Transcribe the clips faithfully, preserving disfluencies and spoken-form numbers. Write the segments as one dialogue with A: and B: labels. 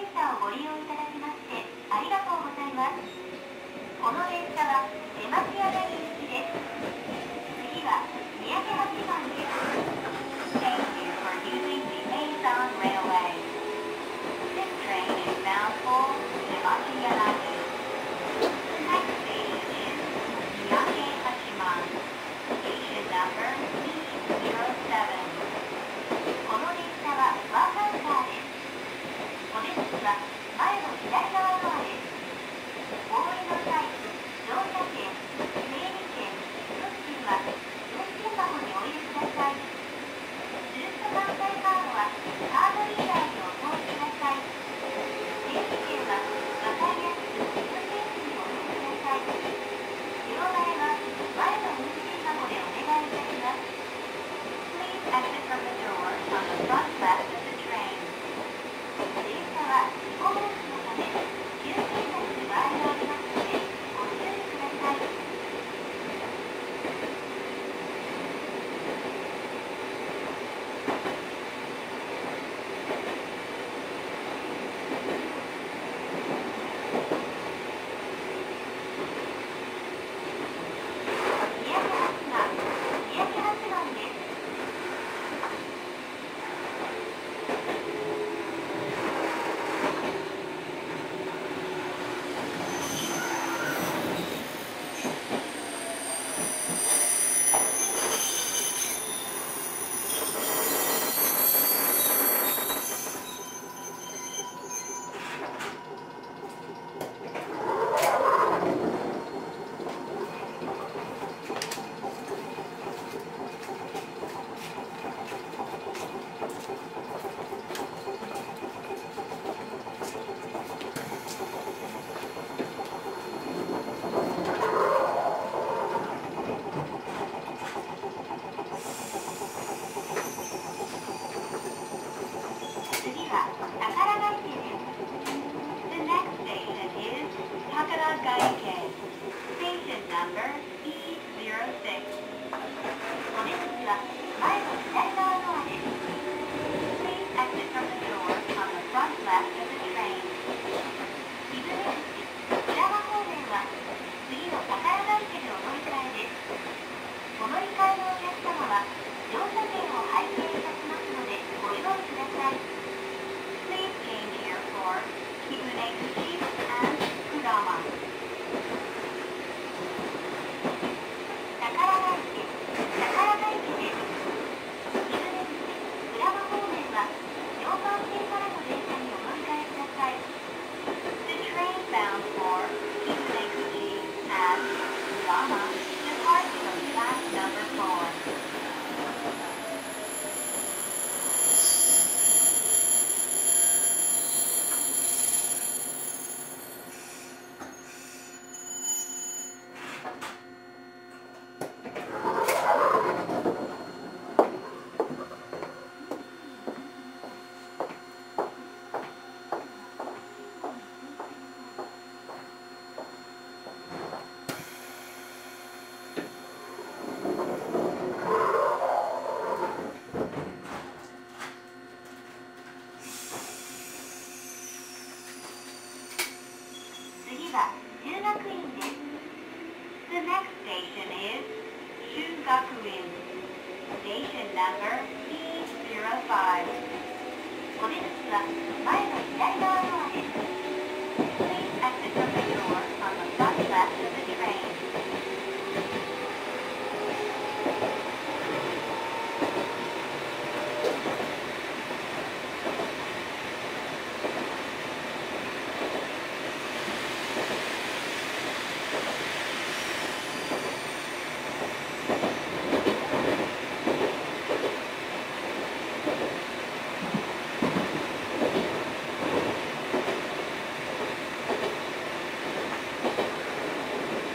A: 車をご利用いただきましてありがとうございます。この電車は出町柳行きです。次は三宅八幡です。Thank you for using the Aeson Railway. This train is bound for Demachi Yanagi. The next station is Miyake Hachiman. Station number E zero seven. この電車はワーカーカーです。お出口は前の左側側です。お降りの際、乗車券、整理券、運賃は運賃箱にお入れください。住所関西カードはカードリーダーにお通しください。整理券は分かりやすく運転士にお入れください。両替は前の運賃箱でお願いいたします。Please exit from the door on the front left of the train. 電車は事故防止のため急停車する場合がありますのでご注意ください。三宅八幡、三宅八幡です。次は宝ヶ池です。The next station is Takara Gaike. Station number E zero six. お出口は前の左側側です。Please exit from the door on the front left of the train. 伊豆出口、浦和方面は次の宝ヶ池でお乗り換えです。お乗り換えのお客様は乗車券を拝見いたしますのでご用意ください。Please change here for Kibune-guchi and Kurama. 宝ヶ池、宝ヶ池です。伊豆出口、浦和方面は常磐線からの電車にお乗り換えください。The train bound for Kibune-guchi and Kurama departs from track number four. 次は中学院です。The next station is 中学院。Station number E zero five. お出口は前の左側側です。Please exit from the door on the front left of the train. 次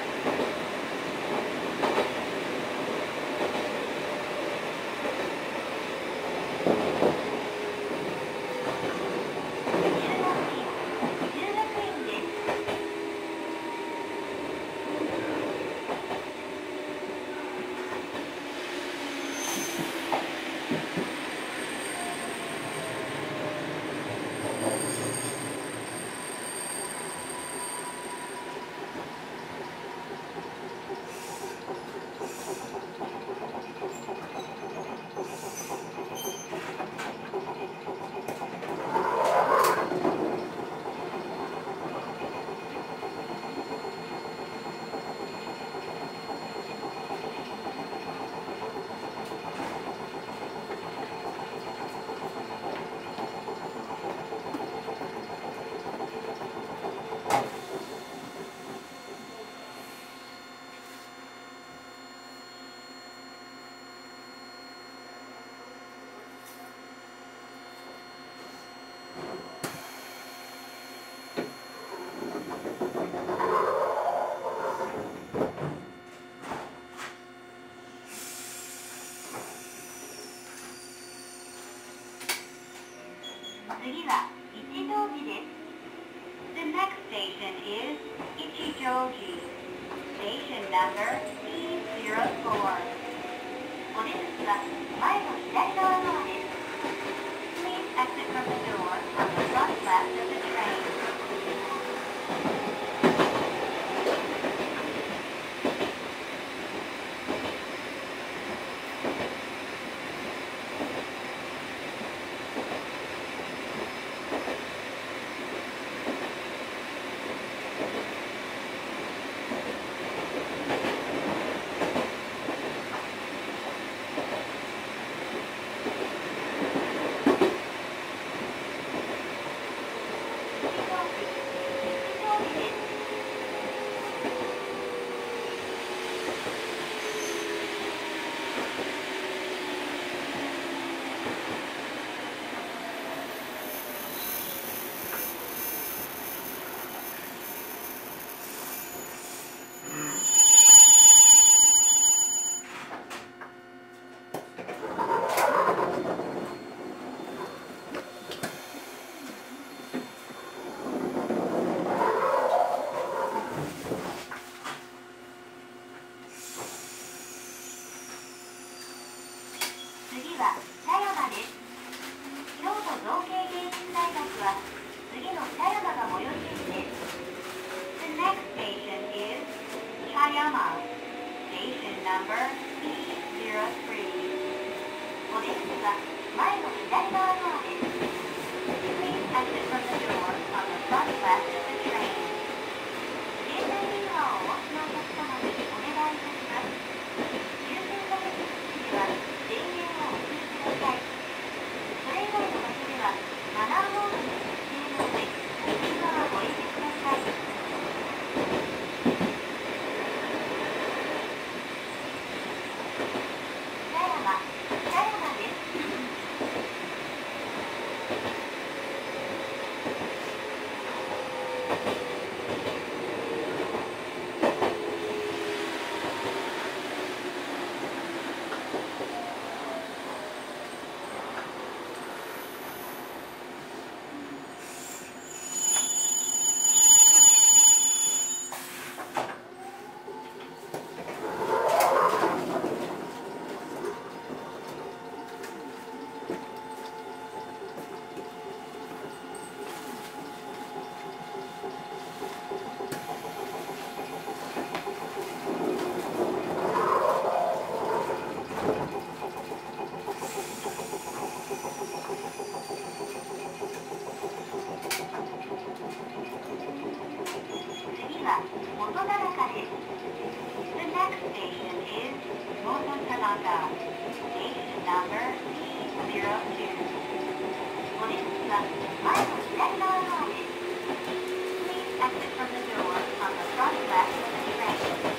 A: 次は一乗寺です。The next station is Ichijoji. Station number E zero four. お出口は前の左側側です。Please exit from the door on the front left of the train. 次は茶山です。京都造形芸術大学は次の茶山が最寄り駅です。The next station is Chayama. Station number E zero three. お出口は前の左側側です。Please exit from the door on the front left of the train. 携帯電話をお持ちのお客様にお願いいたします。優先座席付近では電源をお切りください。それ以外の場所ではマナーモードに設定の上、右側ご入れください。茶山、茶山です。次は元田中です。The next station is Mototanaka. Station number E zero two. お出口は前の左側側です。Please exit from the door on the front left of the train.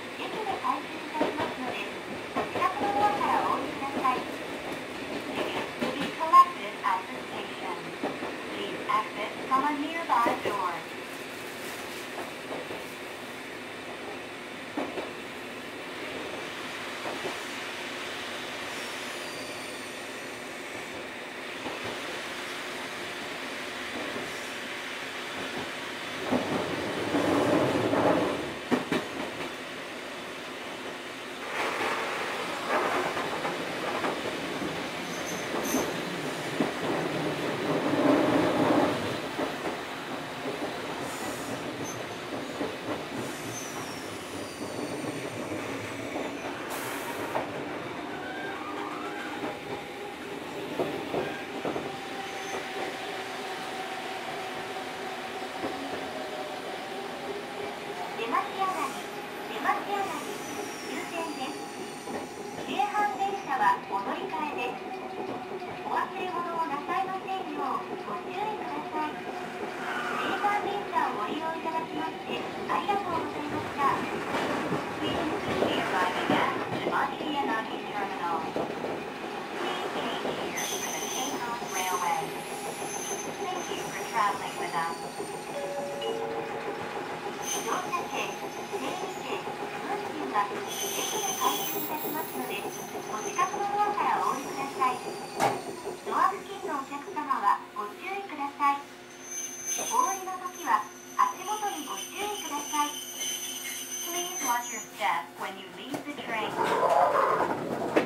A: 駅で開通いたしますので、お近くのドアからお降りください。 出町上がり、出町上がり、終点です。京阪電車はお乗り換えです。お忘れ物をなさいませんようご注意ください。京阪電車をご利用いただきましてありがとうございました。Please be arriving at Shimachi Yanagi Terminal. Please change here for the Keihan Railway. Thank you for traveling with us. 乗車券、整理券、運賃は駅で回収いたしますので、お近くのドアからお降りください。ドア付近のお客様はご注意ください。お降りの時は足元にご注意ください。Please watch your step when you leave the train.